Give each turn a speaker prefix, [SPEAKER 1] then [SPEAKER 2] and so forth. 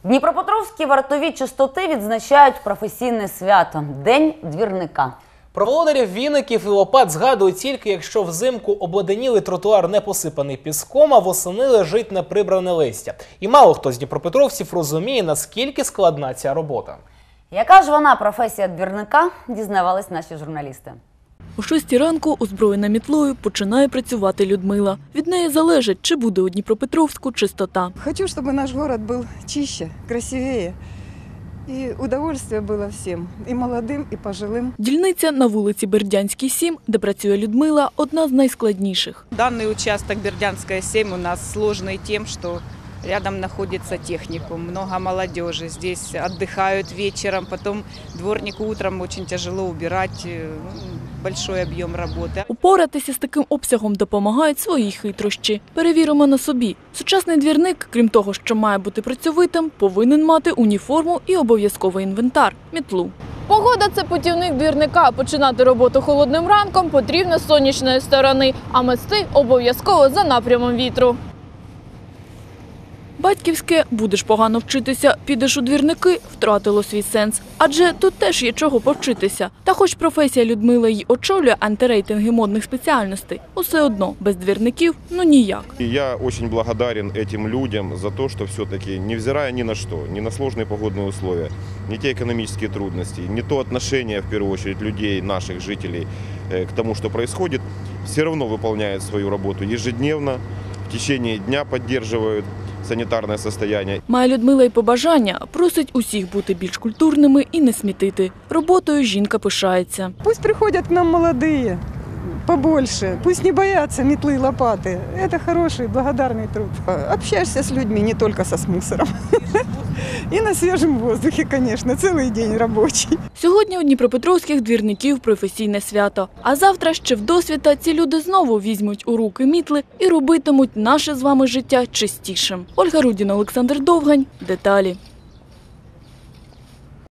[SPEAKER 1] Дніпропетровські вартові чистоти відзначають професійне свято – День двірника.
[SPEAKER 2] Про володарів віників і лопат згадують тільки, якщо взимку обледенілий тротуар не посипаний піском, а восени лежить неприбране листя. І мало хто з дніпропетровців розуміє, наскільки складна ця робота.
[SPEAKER 1] Яка ж вона професія двірника, дізнавались наші журналісти.
[SPEAKER 3] О 6 ранку, озброєна мітлою, починає працювати Людмила. Від неї залежить, чи буде у Дніпропетровську чистота.
[SPEAKER 4] Хочу, чтобы наш город был чище, красивее. И удовольствие было всем, и молодым, и пожилым.
[SPEAKER 3] Дільниця на вулиці Бердянській, 7, де працює Людмила, одна з найскладніших.
[SPEAKER 5] Данный участок Бердянская 7 у нас сложный тем, что рядом находится техникум, много молодежи. Здесь отдыхают вечером, потом дворнику утром очень тяжело убирать, большой объем работы.
[SPEAKER 3] Упоратися з таким обсягом допомагають свої хитрощі. Перевіримо на собі. Сучасний двірник, крім того, що має бути працьовитим, повинен мати уніформу і обов'язковий інвентар – мітлу. Погода – це путівник двірника. Починати роботу холодним ранком потрібно з сонячної сторони, а мести обов'язково за напрямом вітру. Батьківське «будеш погано вчитися, підеш у двірники» втратило свій сенс. Адже тут теж є чого повчитися. Та хоч професія Людмили й очолює антирейтинги модних спеціальностей, усе одно без двірників – ну ніяк.
[SPEAKER 6] Я очень благодарен этим людям за то, что все-таки, невзирая ни на что, ни на сложные погодные условия, ни те экономические трудности, ни то отношение, в первую очередь, людей, наших жителей к тому, что происходит, все равно выполняют свою работу ежедневно, в течение дня поддерживают санітарне состояние.
[SPEAKER 3] Має Людмила й побажання, просить усіх бути більш культурними і не смітити. Роботою жінка пишається.
[SPEAKER 4] Пусть приходят к нам молодые, побольше, пусть не боятся метлы и лопаты. Это хороший, благодарный труд. Общаешься с людьми не только с мусором. И на свежем воздухе, конечно, целый день рабочий.
[SPEAKER 3] Сьогодні у дніпропетровських двірників професійне свято. А завтра ще вдосвіта ці люди знову візьмуть у руки мітли і робитимуть наше з вами життя чистішим. Ольга Рудіна, Олександр Довгань. Деталі.